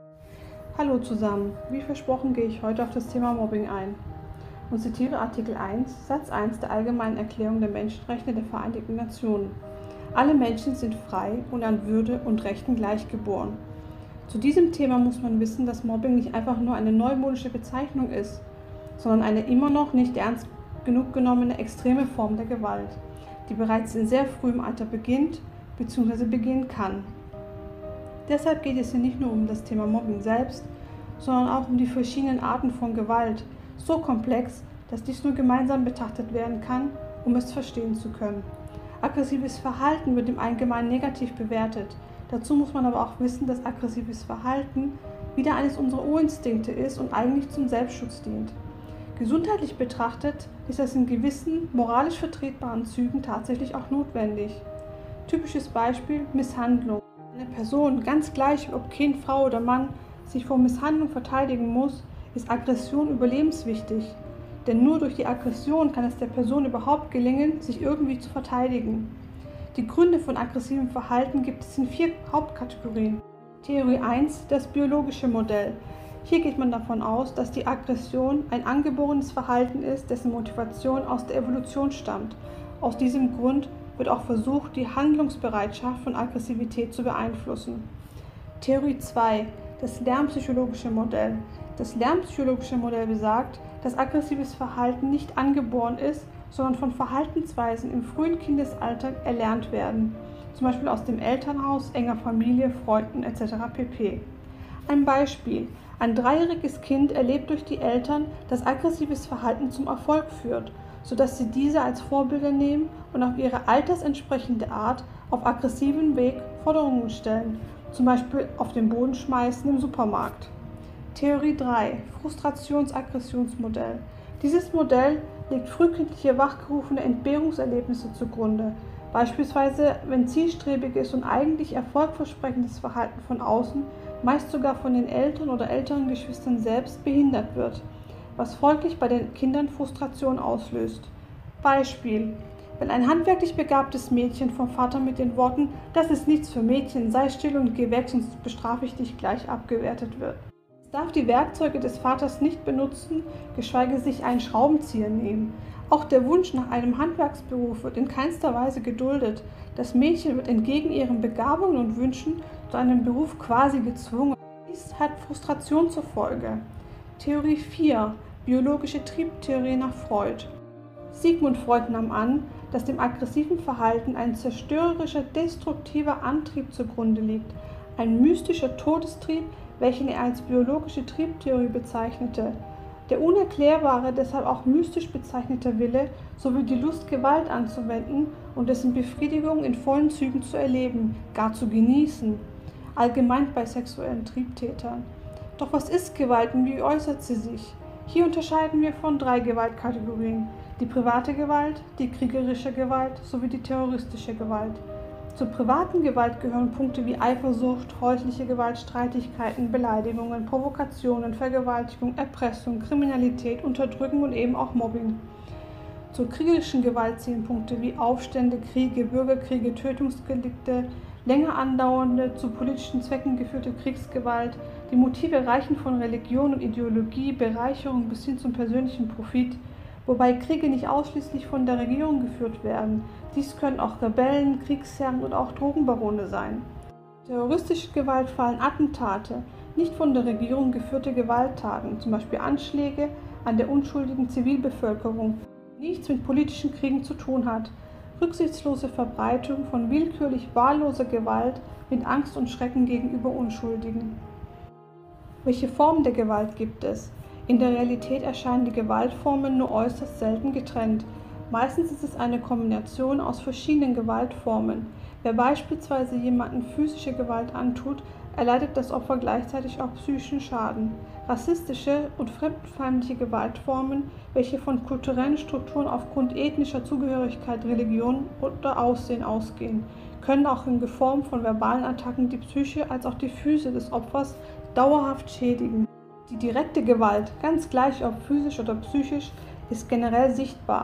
Hallo zusammen, wie versprochen gehe ich heute auf das Thema Mobbing ein und zitiere Artikel 1, Satz 1 der Allgemeinen Erklärung der Menschenrechte der Vereinten Nationen. Alle Menschen sind frei und an Würde und Rechten gleich geboren. Zu diesem Thema muss man wissen, dass Mobbing nicht einfach nur eine neumodische Bezeichnung ist, sondern eine immer noch nicht ernst genug genommene extreme Form der Gewalt, die bereits in sehr frühem Alter beginnt bzw. beginnen kann. Deshalb geht es hier nicht nur um das Thema Mobbing selbst, sondern auch um die verschiedenen Arten von Gewalt, so komplex, dass dies nur gemeinsam betrachtet werden kann, um es verstehen zu können. Aggressives Verhalten wird im Allgemeinen negativ bewertet. Dazu muss man aber auch wissen, dass aggressives Verhalten wieder eines unserer Urinstinkte ist und eigentlich zum Selbstschutz dient. Gesundheitlich betrachtet ist das in gewissen moralisch vertretbaren Zügen tatsächlich auch notwendig. Typisches Beispiel: Misshandlung. Eine Person, ganz gleich ob Kind, Frau oder Mann, sich vor Misshandlung verteidigen muss, ist Aggression überlebenswichtig. Denn nur durch die Aggression kann es der Person überhaupt gelingen, sich irgendwie zu verteidigen. Die Gründe von aggressivem Verhalten gibt es in 4 Hauptkategorien. Theorie 1, das biologische Modell. Hier geht man davon aus, dass die Aggression ein angeborenes Verhalten ist, dessen Motivation aus der Evolution stammt. Aus diesem Grund wird auch versucht, die Handlungsbereitschaft von Aggressivität zu beeinflussen. Theorie 2, das lernpsychologische Modell. Das lernpsychologische Modell besagt, dass aggressives Verhalten nicht angeboren ist, sondern von Verhaltensweisen im frühen Kindesalter erlernt werden, zum Beispiel aus dem Elternhaus, enger Familie, Freunden etc. pp. Ein Beispiel: Ein 3-jähriges Kind erlebt durch die Eltern, dass aggressives Verhalten zum Erfolg führt, sodass sie diese als Vorbilder nehmen und auf ihre altersentsprechende Art auf aggressivem Weg Forderungen stellen, zum Beispiel auf den Boden schmeißen im Supermarkt. Theorie 3, Frustrations-Aggressionsmodell. Dieses Modell legt frühkindliche wachgerufene Entbehrungserlebnisse zugrunde, beispielsweise wenn zielstrebiges und eigentlich erfolgversprechendes Verhalten von außen, meist sogar von den Eltern oder älteren Geschwistern selbst, behindert wird, was folglich bei den Kindern Frustration auslöst. Beispiel: Wenn ein handwerklich begabtes Mädchen vom Vater mit den Worten „Das ist nichts für Mädchen, sei still und geh weg, sonst bestrafe ich dich gleich" abgewertet wird. Es darf die Werkzeuge des Vaters nicht benutzen, geschweige sich einen Schraubenzieher nehmen. Auch der Wunsch nach einem Handwerksberuf wird in keinster Weise geduldet. Das Mädchen wird entgegen ihren Begabungen und Wünschen zu einem Beruf quasi gezwungen. Dies hat Frustration zur Folge. Theorie 4, biologische Triebtheorie nach Freud. Sigmund Freud nahm an, dass dem aggressiven Verhalten ein zerstörerischer, destruktiver Antrieb zugrunde liegt, ein mystischer Todestrieb, welchen er als biologische Triebtheorie bezeichnete. Der unerklärbare, deshalb auch mystisch bezeichnete Wille sowie die Lust, Gewalt anzuwenden und dessen Befriedigung in vollen Zügen zu erleben, gar zu genießen, allgemein bei sexuellen Triebtätern. Doch was ist Gewalt und wie äußert sie sich? Hier unterscheiden wir von 3 Gewaltkategorien: die private Gewalt, die kriegerische Gewalt sowie die terroristische Gewalt. Zur privaten Gewalt gehören Punkte wie Eifersucht, häusliche Gewalt, Streitigkeiten, Beleidigungen, Provokationen, Vergewaltigung, Erpressung, Kriminalität, Unterdrücken und eben auch Mobbing. Zur kriegerischen Gewalt zählen Punkte wie Aufstände, Kriege, Bürgerkriege, Tötungsdelikte, länger andauernde, zu politischen Zwecken geführte Kriegsgewalt. Die Motive reichen von Religion und Ideologie, Bereicherung bis hin zum persönlichen Profit, wobei Kriege nicht ausschließlich von der Regierung geführt werden. Dies können auch Rebellen, Kriegsherren und auch Drogenbarone sein. Terroristische Gewalt fallen Attentate, nicht von der Regierung geführte Gewalttaten, zum Beispiel Anschläge an der unschuldigen Zivilbevölkerung, die nichts mit politischen Kriegen zu tun hat. Rücksichtslose Verbreitung von willkürlich wahlloser Gewalt mit Angst und Schrecken gegenüber Unschuldigen. Welche Formen der Gewalt gibt es? In der Realität erscheinen die Gewaltformen nur äußerst selten getrennt. Meistens ist es eine Kombination aus verschiedenen Gewaltformen. Wer beispielsweise jemandem physische Gewalt antut, erleidet das Opfer gleichzeitig auch psychischen Schaden. Rassistische und fremdenfeindliche Gewaltformen, welche von kulturellen Strukturen aufgrund ethnischer Zugehörigkeit, Religion oder Aussehen ausgehen, können auch in Form von verbalen Attacken die Psyche als auch die Füße des Opfers dauerhaft schädigen. Die direkte Gewalt, ganz gleich ob physisch oder psychisch, ist generell sichtbar.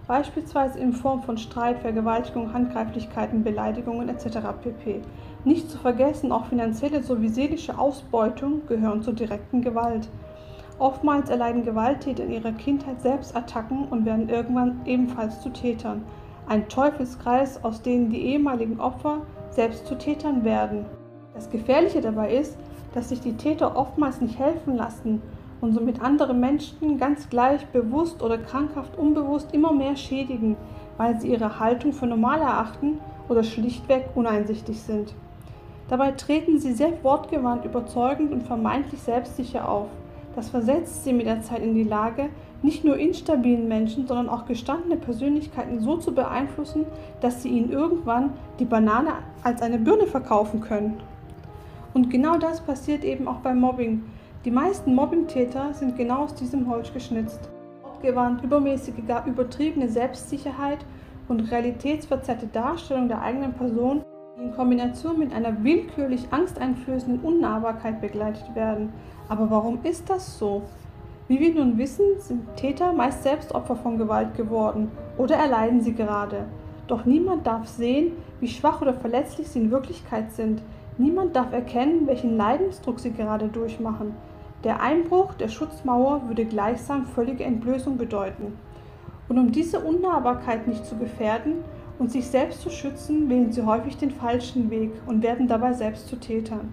beispielsweise in Form von Streit, Vergewaltigung, Handgreiflichkeiten, Beleidigungen etc. pp. Nicht zu vergessen, auch finanzielle sowie seelische Ausbeutung gehören zur direkten Gewalt. Oftmals erleiden Gewalttäter in ihrer Kindheit selbst Attacken und werden irgendwann ebenfalls zu Tätern. Ein Teufelskreis, aus dem die ehemaligen Opfer selbst zu Tätern werden. Das Gefährliche dabei ist, dass sich die Täter oftmals nicht helfen lassen und somit andere Menschen ganz gleich bewusst oder krankhaft unbewusst immer mehr schädigen, weil sie ihre Haltung für normal erachten oder schlichtweg uneinsichtig sind. Dabei treten sie sehr wortgewandt, überzeugend und vermeintlich selbstsicher auf. Das versetzt sie mit der Zeit in die Lage, nicht nur instabilen Menschen, sondern auch gestandene Persönlichkeiten so zu beeinflussen, dass sie ihnen irgendwann die Banane als eine Birne verkaufen können. Und genau das passiert eben auch beim Mobbing. Die meisten Mobbingtäter sind genau aus diesem Holz geschnitzt. Wortgewandt, übermäßige, gar übertriebene Selbstsicherheit und realitätsverzerrte Darstellung der eigenen Person, die in Kombination mit einer willkürlich angsteinflößenden Unnahbarkeit begleitet werden. Aber warum ist das so? Wie wir nun wissen, sind Täter meist selbst Opfer von Gewalt geworden oder erleiden sie gerade. Doch niemand darf sehen, wie schwach oder verletzlich sie in Wirklichkeit sind. Niemand darf erkennen, welchen Leidensdruck sie gerade durchmachen. Der Einbruch der Schutzmauer würde gleichsam völlige Entblößung bedeuten. Und um diese Unnahbarkeit nicht zu gefährden und sich selbst zu schützen, wählen sie häufig den falschen Weg und werden dabei selbst zu Tätern.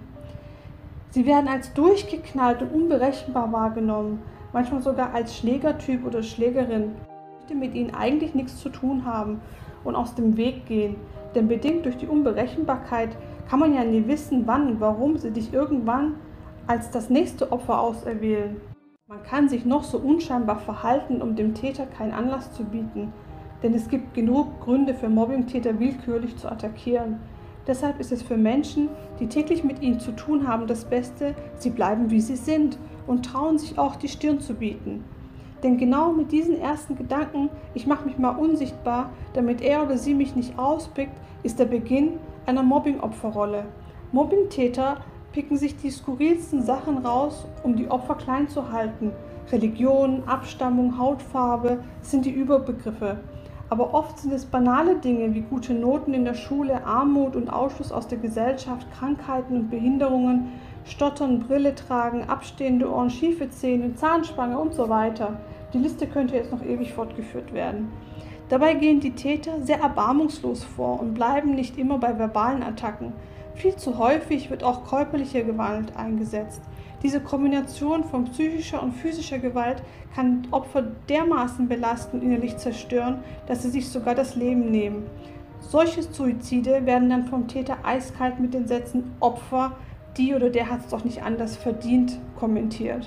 Sie werden als durchgeknallt und unberechenbar wahrgenommen, manchmal sogar als Schlägertyp oder Schlägerin. Ich möchte mit ihnen eigentlich nichts zu tun haben und aus dem Weg gehen, denn bedingt durch die Unberechenbarkeit kann man ja nie wissen, wann und warum sie dich irgendwann als das nächste Opfer auserwählen. Man kann sich noch so unscheinbar verhalten, um dem Täter keinen Anlass zu bieten, denn es gibt genug Gründe für Mobbingtäter willkürlich zu attackieren. Deshalb ist es für Menschen, die täglich mit ihnen zu tun haben, das Beste, sie bleiben wie sie sind und trauen sich auch die Stirn zu bieten. Denn genau mit diesen ersten Gedanken, ich mache mich mal unsichtbar, damit er oder sie mich nicht rauspickt, ist der Beginn einer Mobbing-Opferrolle. Mobbingtäter picken sich die skurrilsten Sachen raus, um die Opfer klein zu halten. Religion, Abstammung, Hautfarbe sind die Überbegriffe. Aber oft sind es banale Dinge wie gute Noten in der Schule, Armut und Ausschluss aus der Gesellschaft, Krankheiten und Behinderungen, Stottern, Brille tragen, abstehende Ohren, schiefe Zähne, Zahnspange und so weiter. Die Liste könnte jetzt noch ewig fortgeführt werden. Dabei gehen die Täter sehr erbarmungslos vor und bleiben nicht immer bei verbalen Attacken. Viel zu häufig wird auch körperliche Gewalt eingesetzt. Diese Kombination von psychischer und physischer Gewalt kann Opfer dermaßen belasten und innerlich zerstören, dass sie sich sogar das Leben nehmen. Solche Suizide werden dann vom Täter eiskalt mit den Sätzen „Opfer, die oder der hat es doch nicht anders verdient" kommentiert.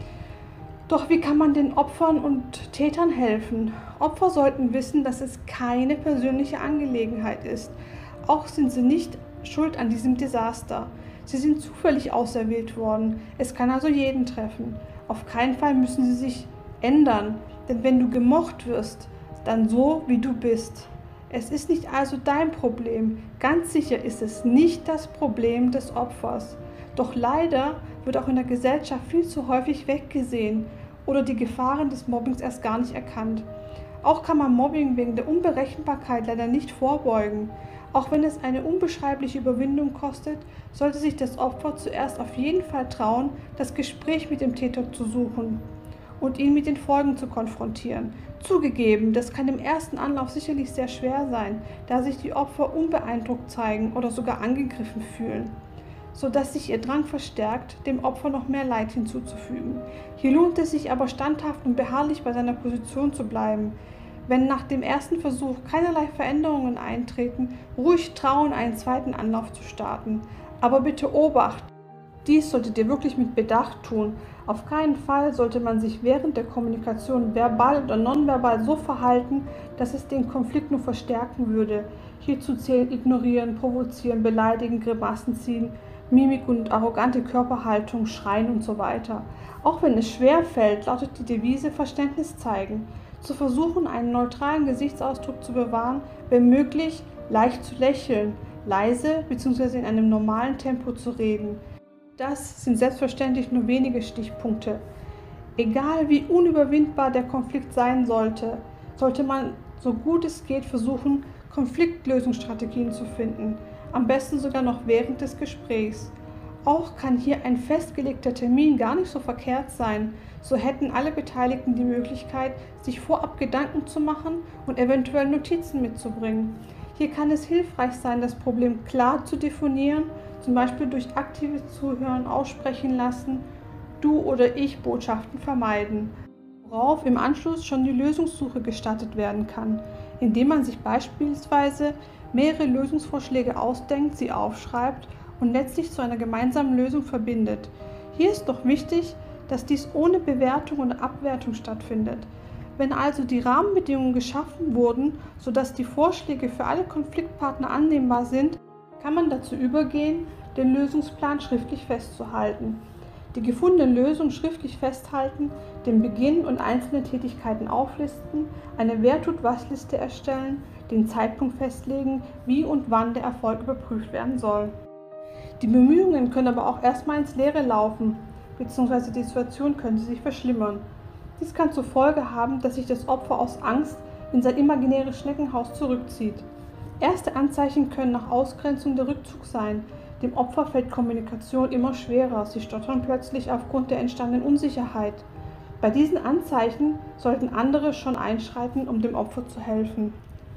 Doch wie kann man den Opfern und Tätern helfen? Opfer sollten wissen, dass es keine persönliche Angelegenheit ist. Auch sind sie nicht schuld an diesem Desaster. Sie sind zufällig auserwählt worden. Es kann also jeden treffen. Auf keinen Fall müssen sie sich ändern, denn wenn du gemocht wirst, dann so, wie du bist. Es ist nicht also dein Problem. Ganz sicher ist es nicht das Problem des Opfers. Doch leider wird auch in der Gesellschaft viel zu häufig weggesehen oder die Gefahren des Mobbings erst gar nicht erkannt. Auch kann man Mobbing wegen der Unberechenbarkeit leider nicht vorbeugen. Auch wenn es eine unbeschreibliche Überwindung kostet, sollte sich das Opfer zuerst auf jeden Fall trauen, das Gespräch mit dem Täter zu suchen und ihn mit den Folgen zu konfrontieren. Zugegeben, das kann im ersten Anlauf sicherlich sehr schwer sein, da sich die Opfer unbeeindruckt zeigen oder sogar angegriffen fühlen, sodass sich ihr Drang verstärkt, dem Opfer noch mehr Leid hinzuzufügen. Hier lohnt es sich aber standhaft und beharrlich bei seiner Position zu bleiben. Wenn nach dem ersten Versuch keinerlei Veränderungen eintreten, ruhig trauen, einen zweiten Anlauf zu starten. Aber bitte Obacht! Dies solltet ihr wirklich mit Bedacht tun. Auf keinen Fall sollte man sich während der Kommunikation verbal oder nonverbal so verhalten, dass es den Konflikt nur verstärken würde. Hierzu zählen Ignorieren, Provozieren, Beleidigen, Grimassen ziehen, Mimik und arrogante Körperhaltung, Schreien und so weiter. Auch wenn es schwer fällt, lautet die Devise Verständnis zeigen. Zu versuchen, einen neutralen Gesichtsausdruck zu bewahren, wenn möglich, leicht zu lächeln, leise bzw. in einem normalen Tempo zu reden. Das sind selbstverständlich nur wenige Stichpunkte. Egal wie unüberwindbar der Konflikt sein sollte, sollte man so gut es geht versuchen, Konfliktlösungsstrategien zu finden, am besten sogar noch während des Gesprächs. Auch kann hier ein festgelegter Termin gar nicht so verkehrt sein, so hätten alle Beteiligten die Möglichkeit, sich vorab Gedanken zu machen und eventuell Notizen mitzubringen. Hier kann es hilfreich sein, das Problem klar zu definieren, zum Beispiel durch aktives Zuhören, Aussprechen lassen, Du- oder Ich-Botschaften vermeiden, worauf im Anschluss schon die Lösungssuche gestartet werden kann, indem man sich beispielsweise mehrere Lösungsvorschläge ausdenkt, sie aufschreibt und letztlich zu einer gemeinsamen Lösung verbindet. Hier ist doch wichtig, dass dies ohne Bewertung oder Abwertung stattfindet. Wenn also die Rahmenbedingungen geschaffen wurden, sodass die Vorschläge für alle Konfliktpartner annehmbar sind, kann man dazu übergehen, den Lösungsplan schriftlich festzuhalten. Die gefundene Lösung schriftlich festhalten, den Beginn und einzelne Tätigkeiten auflisten, eine Wer-tut-was-Liste erstellen, den Zeitpunkt festlegen, wie und wann der Erfolg überprüft werden soll. Die Bemühungen können aber auch erstmal ins Leere laufen, bzw. die Situation könnte sich verschlimmern. Dies kann zur Folge haben, dass sich das Opfer aus Angst in sein imaginäres Schneckenhaus zurückzieht. Erste Anzeichen können nach Ausgrenzung der Rückzug sein. Dem Opfer fällt Kommunikation immer schwerer, sie stottern plötzlich aufgrund der entstandenen Unsicherheit. Bei diesen Anzeichen sollten andere schon einschreiten, um dem Opfer zu helfen.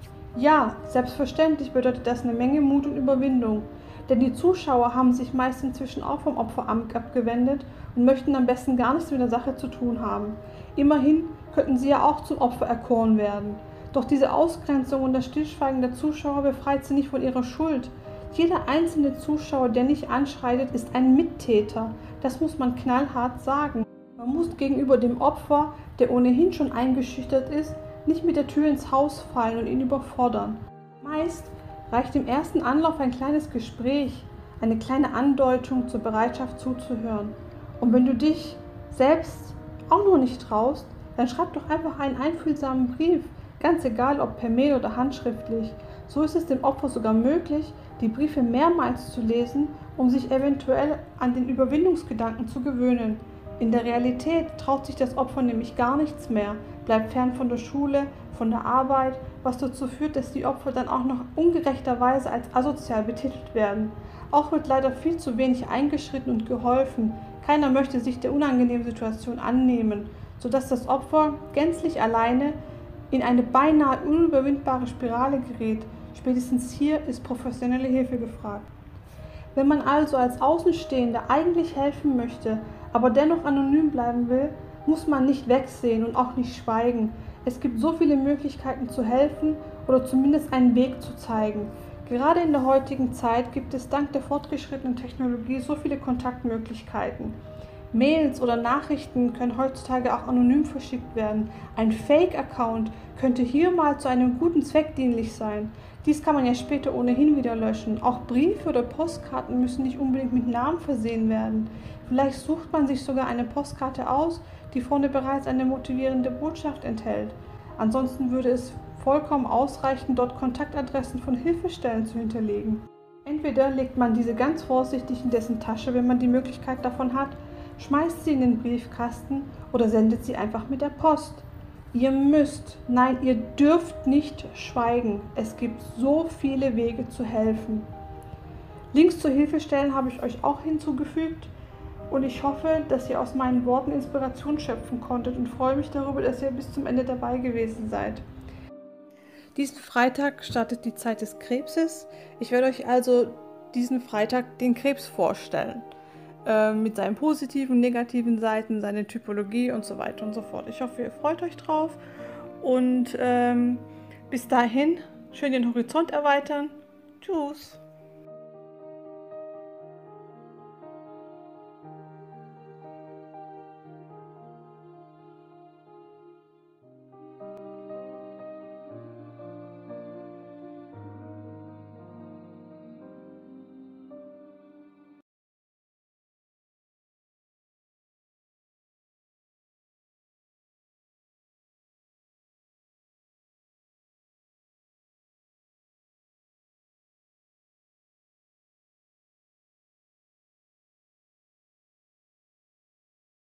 Ja, selbstverständlich bedeutet das eine Menge Mut und Überwindung, denn die Zuschauer haben sich meist inzwischen auch vom Opfer abgewendet und möchten am besten gar nichts mit der Sache zu tun haben. Immerhin könnten sie ja auch zum Opfer erkoren werden. Doch diese Ausgrenzung und das Stillschweigen der Zuschauer befreit sie nicht von ihrer Schuld. Jeder einzelne Zuschauer, der nicht anschreitet, ist ein Mittäter. Das muss man knallhart sagen. Man muss gegenüber dem Opfer, der ohnehin schon eingeschüchtert ist, nicht mit der Tür ins Haus fallen und ihn überfordern. Meist reicht im ersten Anlauf ein kleines Gespräch, eine kleine Andeutung zur Bereitschaft zuzuhören. Und wenn du dich selbst auch noch nicht traust, dann schreib doch einfach einen einfühlsamen Brief, ganz egal ob per Mail oder handschriftlich. So ist es dem Opfer sogar möglich, die Briefe mehrmals zu lesen, um sich eventuell an den Überwindungsgedanken zu gewöhnen. In der Realität traut sich das Opfer nämlich gar nichts mehr, bleibt fern von der Schule, von der Arbeit, was dazu führt, dass die Opfer dann auch noch ungerechterweise als asozial betitelt werden. Auch wird leider viel zu wenig eingeschritten und geholfen. Keiner möchte sich der unangenehmen Situation annehmen, sodass das Opfer gänzlich alleine in eine beinahe unüberwindbare Spirale gerät. Spätestens hier ist professionelle Hilfe gefragt. Wenn man also als Außenstehender eigentlich helfen möchte, aber dennoch anonym bleiben will, muss man nicht wegsehen und auch nicht schweigen. Es gibt so viele Möglichkeiten zu helfen oder zumindest einen Weg zu zeigen. Gerade in der heutigen Zeit gibt es dank der fortgeschrittenen Technologie so viele Kontaktmöglichkeiten. Mails oder Nachrichten können heutzutage auch anonym verschickt werden. Ein Fake-Account könnte hier mal zu einem guten Zweck dienlich sein. Dies kann man ja später ohnehin wieder löschen. Auch Briefe oder Postkarten müssen nicht unbedingt mit Namen versehen werden. Vielleicht sucht man sich sogar eine Postkarte aus, die vorne bereits eine motivierende Botschaft enthält. Ansonsten würde es vollkommen ausreichen, dort Kontaktadressen von Hilfestellen zu hinterlegen. Entweder legt man diese ganz vorsichtig in dessen Tasche, wenn man die Möglichkeit davon hat, schmeißt sie in den Briefkasten oder sendet sie einfach mit der Post. Ihr müsst, nein, ihr dürft nicht schweigen. Es gibt so viele Wege zu helfen. Links zu Hilfestellen habe ich euch auch hinzugefügt und ich hoffe, dass ihr aus meinen Worten Inspiration schöpfen konntet und freue mich darüber, dass ihr bis zum Ende dabei gewesen seid. Diesen Freitag startet die Zeit des Krebses. Ich werde euch also diesen Freitag den Krebs vorstellen. Mit seinen positiven und negativen Seiten, seine Typologie und so weiter und so fort. Ich hoffe, ihr freut euch drauf und bis dahin schön den Horizont erweitern. Tschüss!